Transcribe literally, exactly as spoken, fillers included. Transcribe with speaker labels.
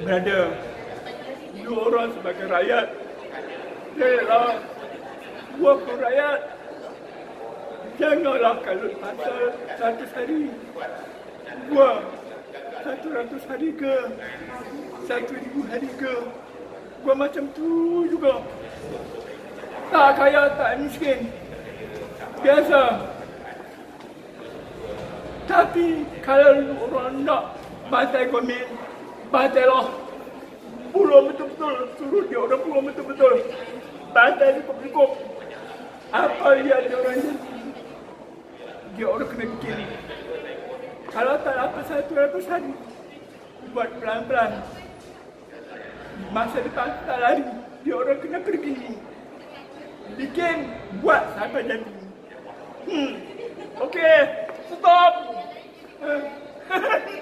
Speaker 1: Brother, dua orang sebagai rakyat, rela buat rakyat. Janganlah kalau pasal seratus hari, buat satu ratus hari ke, satu ribu hari ke, buat macam tu juga. Tak kaya, tak miskin. Biasa. Tapi kalau orang nak bantai komen, bantailah. Pulau betul-betul, suruh dia orang pulau betul-betul. Bantai cukup-cukup. Apa yang dia orang jadi, dia orang kena bikin. Kalau tak dapat satu ratus hari, buat pelan-pelan. Masa depan tak lari, dia orang kena pergi. Bikin, buat sampai jadi. Hmm. Okey, stop.